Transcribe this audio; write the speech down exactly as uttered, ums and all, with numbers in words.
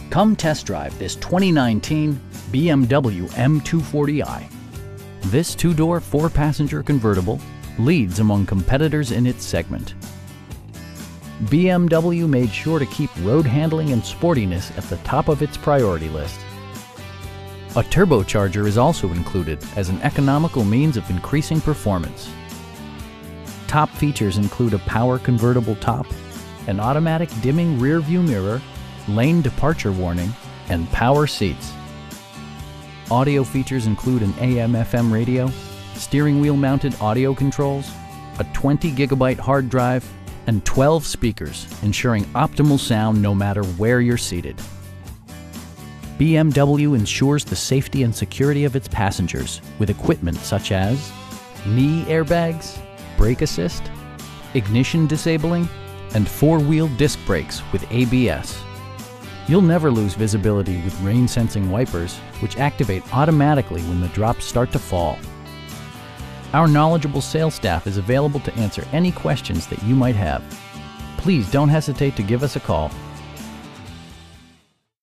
Come test drive this twenty nineteen B M W M two forty i. This two-door, four-passenger convertible leads among competitors in its segment. B M W made sure to keep road handling and sportiness at the top of its priority list. A turbocharger is also included as an economical means of increasing performance. Top features include a power convertible top, an automatic dimming rear-view mirror, lane departure warning, and power seats. Audio features include an A M F M radio, steering wheel mounted audio controls, a twenty gigabyte hard drive, and twelve speakers, ensuring optimal sound no matter where you're seated. B M W ensures the safety and security of its passengers with equipment such as knee airbags, brake assist, ignition disabling, and four-wheel disc brakes with A B S. You'll never lose visibility with rain-sensing wipers, which activate automatically when the drops start to fall. Our knowledgeable sales staff is available to answer any questions that you might have. Please don't hesitate to give us a call.